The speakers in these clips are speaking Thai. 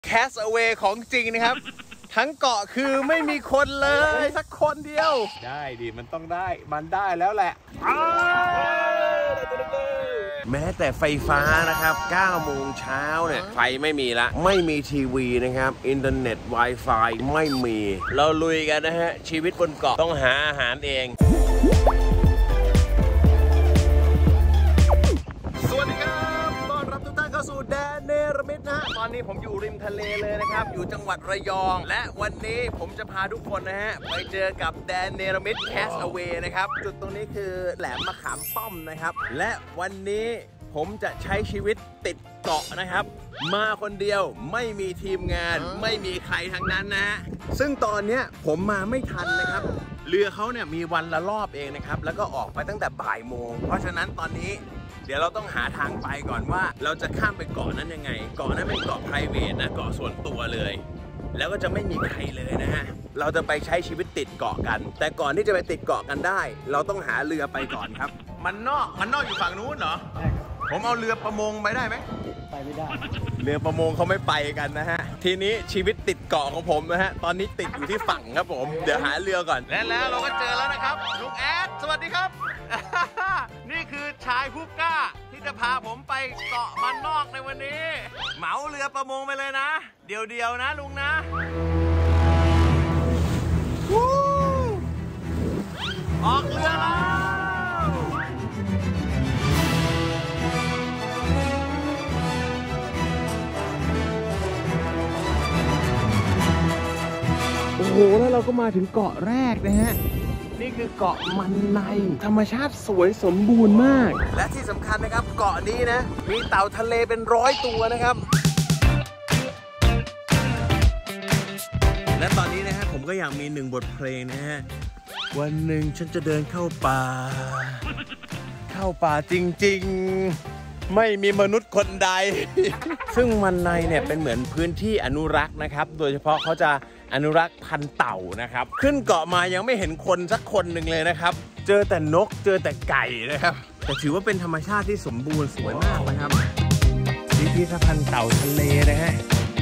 Castaway ของจริงนะครับทั้งเกาะคือไม่มีคนเลยสักคนเดียวได้ดิมันต้องได้มันได้แล้วแหละแม้แต่ไฟฟ้านะครับ9 โมงเช้าเนี่ยไฟไม่มีละไม่มีทีวีนะครับอินเทอร์เน็ต Wi-Fi ไม่มีเราลุยกันนะฮะชีวิตบนเกาะต้องหาอาหารเองสวัสดีครับต้อนรับทุกท่านเข้าสู่แดนเนรมิตนะตอนนี้ผมอยู่ริมทะเลเลยนะครับอยู่จังหวัดระยองและวันนี้ผมจะพาทุกคนนะฮะไปเจอกับแดนเนรมิต Castaway นะครับจุดตรงนี้คือแหลมมะขามป้อมนะครับและวันนี้ผมจะใช้ชีวิตติดเกาะนะครับมาคนเดียวไม่มีทีมงานไม่มีใครทั้งนั้นนะฮะซึ่งตอนนี้ผมมาไม่ทันนะครับเรือเขาเนี่ยมีวันละรอบเองนะครับแล้วก็ออกไปตั้งแต่บ่ายโมงเพราะฉะนั้นตอนนี้เดี๋ยวเราต้องหาทางไปก่อนว่าเราจะข้ามไปเกาะนั้นยังไงเกาะนั้นเป็นเกาะ private นะเกาะส่วนตัวเลยแล้วก็จะไม่มีใครเลยนะฮะเราจะไปใช้ชีวิตติดเกาะกันแต่ก่อนที่จะไปติดเกาะกันได้เราต้องหาเรือไปก่อนครับมันนอกอยู่ฝั่งนู้นเหรอผมเอาเรือประมงไปได้ไหมไปไม่ได้เรือประมงเขาไม่ไปกันนะฮะทีนี้ชีวิตติดเกาะของผมนะฮะตอนนี้ติดอยู่ที่ฝั่งครับผมเดี๋ยวหาเรือก่อนและแล้วเราก็เจอแล้วนะครับลุงแอดสวัสดีครับ นี่คือชายผู้กล้าที่จะพาผมไปเกาะมันนอกในวันนี้เหมาเรือประมงไปเลยนะเดียวๆนะลุงนะออกเรือแล้วโอ้โหแล้วเราก็มาถึงเกาะแรกนะฮะนี่คือเกาะมันในธรรมชาติสวยสมบูรณ์มากและที่สำคัญนะครับเกาะนี้นะมีเต่าทะเลเป็น100 ตัวนะครับและตอนนี้นะฮะผมก็อยากมี1 บทเพลงนะฮะวันหนึ่งฉันจะเดินเข้าป่าจริงๆไม่มีมนุษย์คนใด ซึ่งมันในเนี่ยเป็นเหมือนพื้นที่อนุรักษ์นะครับโดยเฉพาะเขาจะอนุรักษ์พันธุ์เต่านะครับขึ้นเกาะมายังไม่เห็นคนสักคนหนึ่งเลยนะครับเจอแต่นกเจอแต่ไก่นะครับแต่ถือว่าเป็นธรรมชาติที่สมบูรณ์สวยมากนะครับพิพิธภัณฑ์เต่าทะเลนะฮะ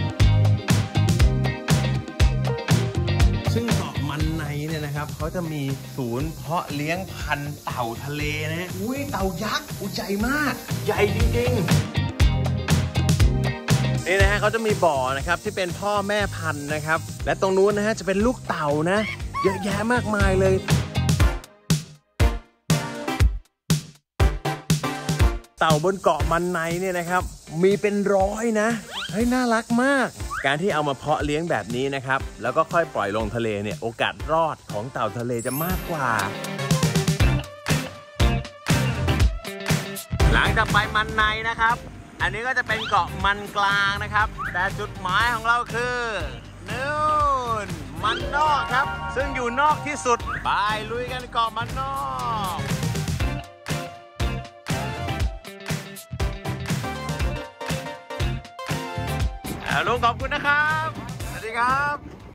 ซึ่งเกาะมันในเนี่ยนะครับเขาจะมีศูนย์เพาะเลี้ยงพันธุ์เต่าทะเลนะฮะอุ้ยเต่ายักษ์ใหญ่มากใหญ่จริงๆนี่นะฮะเขาจะมีบ่อนะครับที่เป็นพ่อแม่พันธุ์นะครับและตรงนู้นนะฮะจะเป็นลูกเต่านะเยอะแยะมากมายเลยเต่าบนเกาะมันในเนี่ยนะครับมีเป็น100นะเฮ้ยน่ารักมากการที่เอามาเพาะเลี้ยงแบบนี้นะครับแล้วก็ค่อยปล่อยลงทะเลเนี่ยโอกาสรอดของเต่าทะเลจะมากกว่าหลังจากไปมันในนะครับอันนี้ก็จะเป็นเกาะมันกลางนะครับแต่จุดหมายของเราคือนู่นมันนอกครับซึ่งอยู่นอกที่สุดไปลุยกันเกาะมันนอกลุงขอบคุณนะครับสวัสดีครับ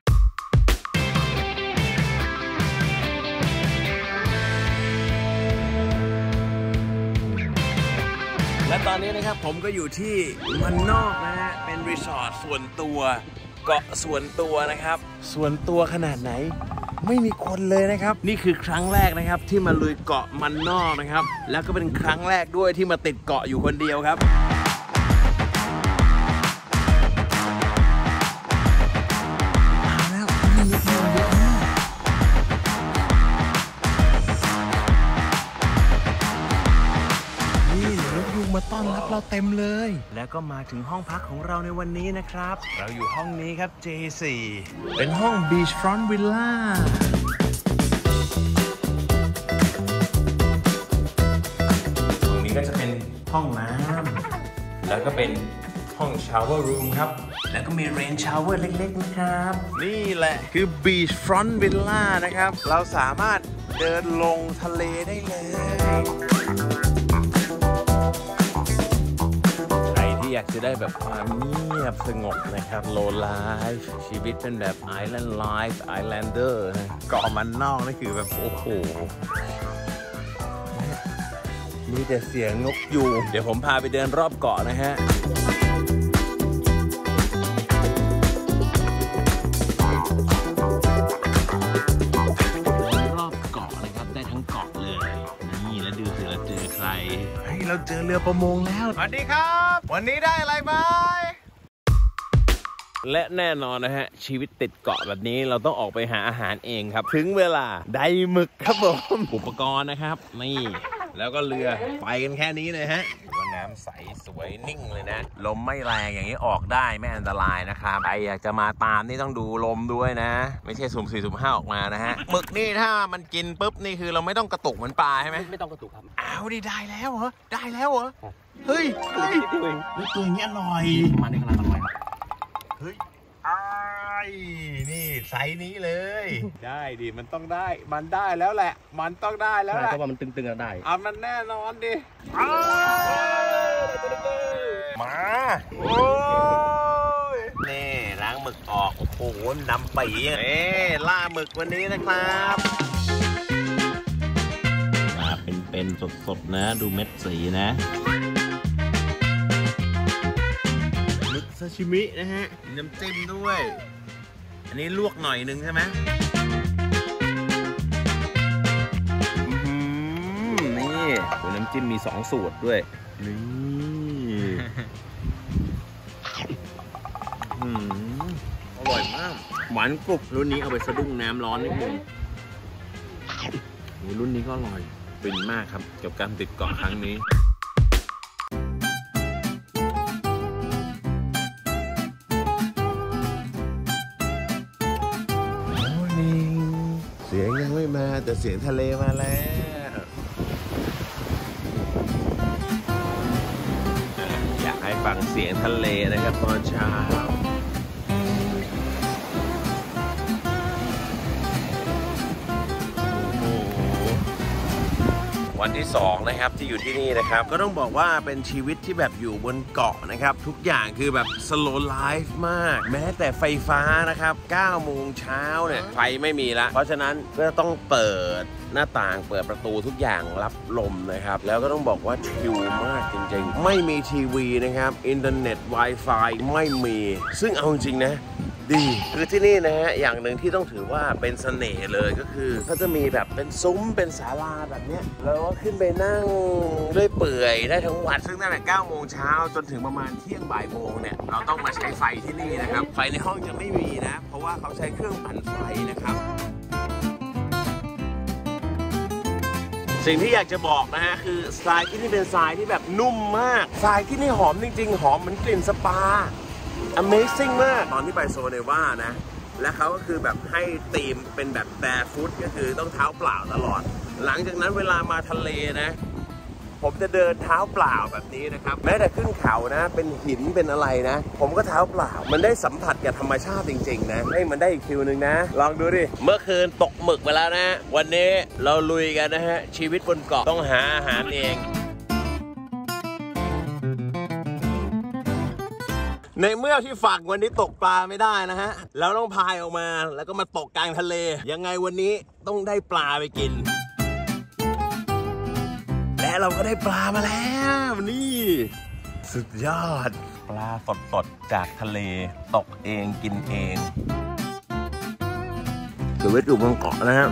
และตอนนี้นะครับผมก็อยู่ที่มันนอกนะฮะเป็นรีสอร์ทส่วนตัวเกาะส่วนตัวนะครับส่วนตัวขนาดไหนไม่มีคนเลยนะครับนี่คือครั้งแรกนะครับที่มาลุยเกาะมันนอกนะครับแล้วก็เป็นครั้งแรกด้วยที่มาติดเกาะอยู่คนเดียวครับมาต้อนรับเราเต็มเลยแล้วก็มาถึงห้องพักของเราในวันนี้นะครับเราอยู่ห้องนี้ครับ J4 เป็นห้อง Beachfront Villa ตรงนี้ก็จะเป็นห้องน้ำแล้วก็เป็นห้อง Shower Room ครับแล้วก็มี Rain Shower เล็กๆนะครับนี่แหละคือ Beachfront Villa นะครับเราสามารถเดินลงทะเลได้เลยอยากจะได้แบบความเงียบสงบนะครับ low life ชีวิตเป็นแบบ island life islander นะเกาะมันนอกนี่คือแบบโอ้โหมีแต่เสียงนกยูงเดี๋ยวผมพาไปเดินรอบเกาะนะฮะเจอเรือประมงแล้วสวัสดีครับวันนี้ได้อะไรไหมและแน่นอนนะฮะชีวิตติดเกาะแบบนี้เราต้องออกไปหาอาหารเองครับถึงเวลาได้หมึกครับผมอุปกรณ์นะครับนี่แล้วก็เรือไปกันแค่นี้เลยฮะว่าน้ำใสสวยนิ่งเลยนะลมไม่แรงอย่างนี้ออกได้ไม่อันตรายนะครับใครอยากจะมาตามนี่ต้องดูลมด้วยนะไม่ใช่สุ่ม4สุ่ม5ออกมานะฮะหมึกนี่ถ้ามันกินปุ๊บนี่คือเราไม่ต้องกระตุกเหมือนปลาใช่ไหมไม่ต้องกระตุกครับอ้าวนี่ได้แล้วเหรอได้แล้วเหรอเฮ้ยตัวนี้อร่อยมันนี่ขนาดอร่อยเฮ้ยนี่ไซส์นี้เลยได้ดิมันต้องได้มันได้แล้วแหละมันต้องได้แล้วแหละเพราะว่ามันตึงๆได้มันแน่นอนดิมาโอ้ยนี่ล้างหมึกออกโอ้โหดำปีล่าหมึกวันนี้นะครับมาเป็นสดๆนะดูเม็ดสีนะหมึกซาชิมินะฮะน้ำจิ้มด้วยอันนี้ลวกหน่อยนึงใช่ไหมนี่น้ำจิ้มมี2สูตรด้วยนี่อร่อยมากหวานกรุบรุ่นนี้เอาไปสะดุ้งน้ำร้อนนิดนึงรุ่นนี้ก็อร่อยฟินมากครับกับการติดเกาะครั้งนี้เสียงยังไม่มาแต่เสียงทะเลมาแล้วอยากให้ฟังเสียงทะเลนะครับตอนเช้าวันที่2นะครับที่อยู่ที่นี่นะครับก็ต้องบอกว่าเป็นชีวิตที่แบบอยู่บนเกาะนะครับทุกอย่างคือแบบ slow life มากแม้แต่ไฟฟ้านะครับ9 โมงเช้าเนี่ยไฟไม่มีละเพราะฉะนั้นก็ต้องเปิดหน้าต่างเปิดประตูทุกอย่างรับลมนะครับแล้วก็ต้องบอกว่าชิลมากจริงๆไม่มีทีวีนะครับอินเทอร์เน็ต Wi-Fi ไม่มีซึ่งเอาจริงๆนะดีคือที่นี่นะฮะอย่างหนึ่งที่ต้องถือว่าเป็นเสน่ห์เลยก็คือเขาจะมีแบบเป็นซุ้มเป็นศาลาแบบเนี้ยแล้วก็ขึ้นไปนั่งด้วยเปื่อยได้ทั้งวันซึ่งตั้งแต่9 โมงเช้าจนถึงประมาณเที่ยงบ่ายโมงเนี่ยเราต้องมาใช้ไฟที่นี่นะครับไฟในห้องจะไม่มีนะเพราะว่าเขาใช้เครื่องปั่นไฟนะครับสิ่งที่อยากจะบอกนะฮะคือทรายที่นี่เป็นทรายที่แบบนุ่มมากทรายที่นี่หอมจริงๆหอมเหมือนกลิ่นสปาAmazing มากตอนที่ไปโซเนวานะและเขาก็คือแบบให้ธีมเป็นแบบแบร์ฟุตก็คือต้องเท้าเปล่าตลอดหลังจากนั้นเวลามาทะเลนะผมจะเดินเท้าเปล่าแบบนี้นะครับแม้แต่ขึ้นเขานะเป็นหินเป็นอะไรนะผมก็เท้าเปล่ามันได้สัมผัสกับธรรมชาติจริงๆนะให้มันได้อีกฟิลนึงนะลองดูดิเมื่อคืนตกหมึกไปแล้วนะวันนี้เราลุยกันนะฮะชีวิตบนเกาะต้องหาอาหารเองในเมื่อที่ฝั่งวันนี้ตกปลาไม่ได้นะฮะเราต้องพายออกมาแล้วก็มาตกกลางทะเลยังไงวันนี้ต้องได้ปลาไปกินและเราก็ได้ปลามาแล้วนี่สุดยอดปลาสดๆจากทะเลตกเองกินเองชีวิตอยู่บนเกาะนะครับ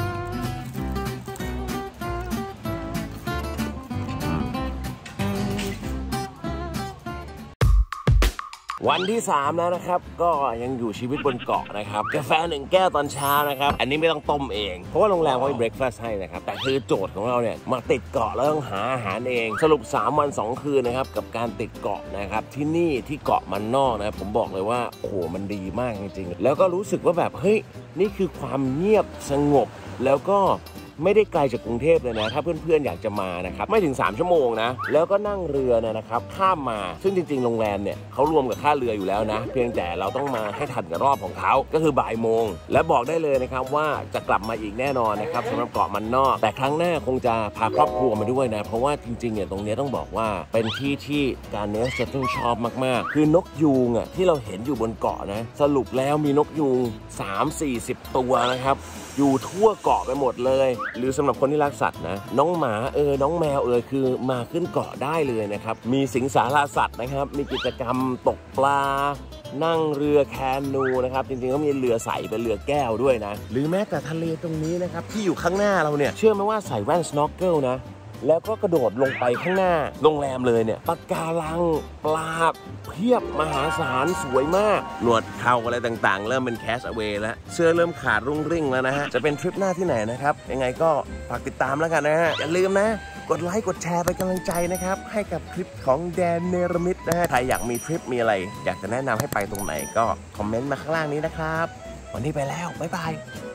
วันที่3แล้วนะครับก็ยังอยู่ชีวิตบนเกาะนะครับกาแฟ1 แก้วตอนเช้านะครับอันนี้ไม่ต้องต้มเองเพราะว่าโรงแรมเขาให้เบรคฟาสต์ให้นะครับแต่คือโจทย์ของเราเนี่ยมาติดเกาะแล้วต้องหาอาหารเองสรุป3 วัน 2 คืนนะครับกับการติดเกาะนะครับที่นี่ที่เกาะมันนอกนะผมบอกเลยว่าโอ้โหมันดีมากจริงๆแล้วก็รู้สึกว่าแบบเฮ้ยนี่คือความเงียบสงบแล้วก็ไม่ได้ไกลจากกรุงเทพเลยนะถ้าเพื่อนๆอยากจะมานะครับไม่ถึง3 ชั่วโมงนะแล้วก็นั่งเรือนะครับข้ามมาซึ่งจริงๆโรงแรมเนี่ยเขารวมกับค่าเรืออยู่แล้วนะเพียงแต่เราต้องมาให้ทันกับรอบของเขาก็คือบ่ายโมงและบอกได้เลยนะครับว่าจะกลับมาอีกแน่นอนนะครับสำหรับเกาะมันนอกแต่ครั้งหน้าคงจะพาครอบครัวมาด้วยนะเพราะว่าจริงๆเนี่ยตรงนี้ต้องบอกว่าเป็นที่ที่การเนสจะต้องชอบมากๆคือนกยูงอ่ะที่เราเห็นอยู่บนเกาะนะสรุปแล้วมีนกยูง30-40 ตัวนะครับอยู่ทั่วเกาะไปหมดเลยหรือสำหรับคนที่รักสัตว์นะน้องหมาน้องแมวคือมาขึ้นเกาะได้เลยนะครับมีสิงสารสัตว์นะครับมีกิจกรรมตกปลานั่งเรือแคนูนะครับจริงๆก็มีเรือใสเป็นเรือแก้วด้วยนะหรือแม้แต่ทะเลตรงนี้นะครับที่อยู่ข้างหน้าเราเนี่ยเชื่อไหมว่าใส่แว่น snorkel นะแล้วก็กระโดดลงไปข้างหน้าโรงแรมเลยเนี่ยปะการังปลาเพียบมหาศาลสวยมากหนวดเข่าอะไรต่างๆเริ่มเป็นแคสเอาเวย์แล้วเสื้อเริ่มขาดรุ่งริ่งแล้วนะฮะจะเป็นทริปหน้าที่ไหนนะครับยังไงก็ฝากติดตามแล้วกันนะฮะอย่าลืมนะกดไลค์กดแชร์เป็นกำลังใจนะครับให้กับคลิปของแดนเนรมิตนะฮะใครอยากมีทริปมีอะไรอยากจะแนะนำให้ไปตรงไหนก็คอมเมนต์มาข้างล่างนี้นะครับวันนี้ไปแล้วบ๊ายบาย